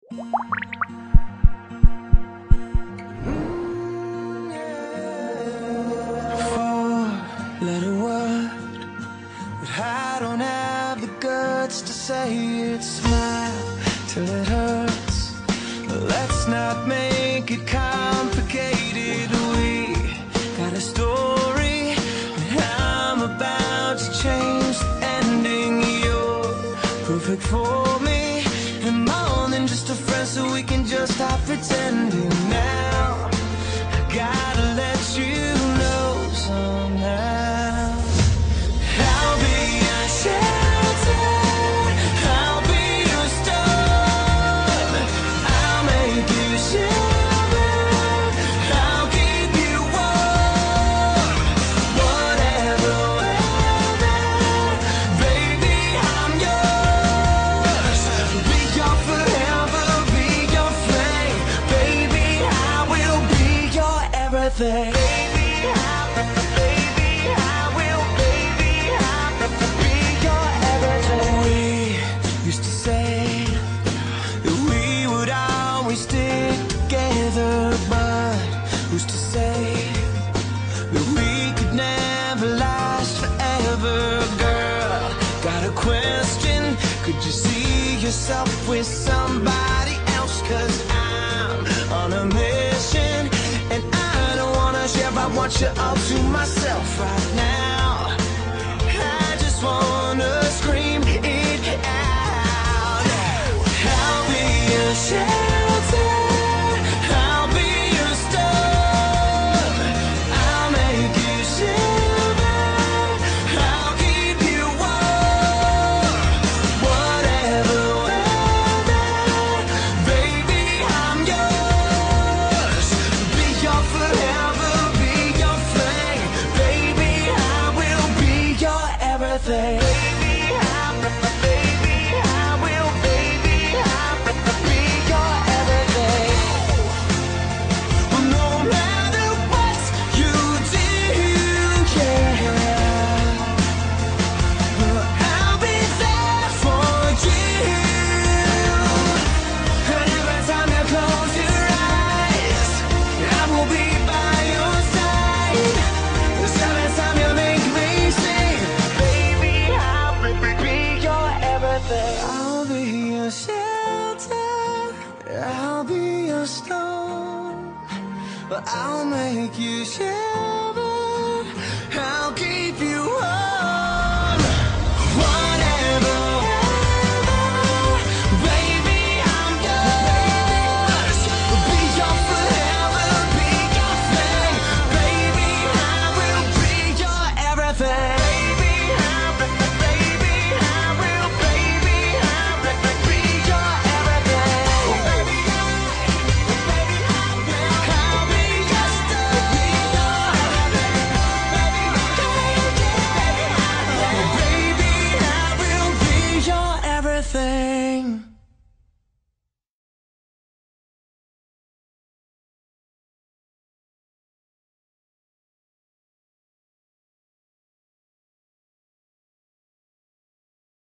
Four-letter word, but I don't have the guts to say it. Smile till it hurts. Let's not make it complicated. We got a story, but I'm about to change the ending. You're perfect for me, and more than just a friend, so we can just stop pretending now. I gotta let you know somehow. I'll be your shelter, I'll be your storm. I'll make you shiver, I'll keep you warm. Whatever weather, baby, I'm yours. Be your forever, be your flame. Baby, I will be your everything. Who's to say that we could never last forever, girl? Got a question, could you see yourself with somebody else? 'Cause I'm on a mission, and I don't wanna share, I want you all to myself right now. I just wanna scream it out. I'll be your shelter, I'll be your storm. I'll make you shiver, I'll keep you warm. Whatever weather, baby, I'm yours. Be your forever, be your flame. Baby, I will be your everything. I'll be your shelter, I'll be your storm, but I'll make you shiver.